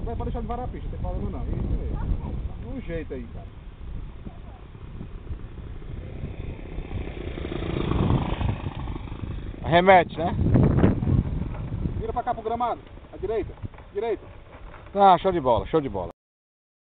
Vai pra deixar de varar a pista, não tem problema não. Isso aí. Dá um jeito aí, cara. Remete, né? Vira pra cá pro gramado. À direita. Direita. Ah, show de bola, show de bola.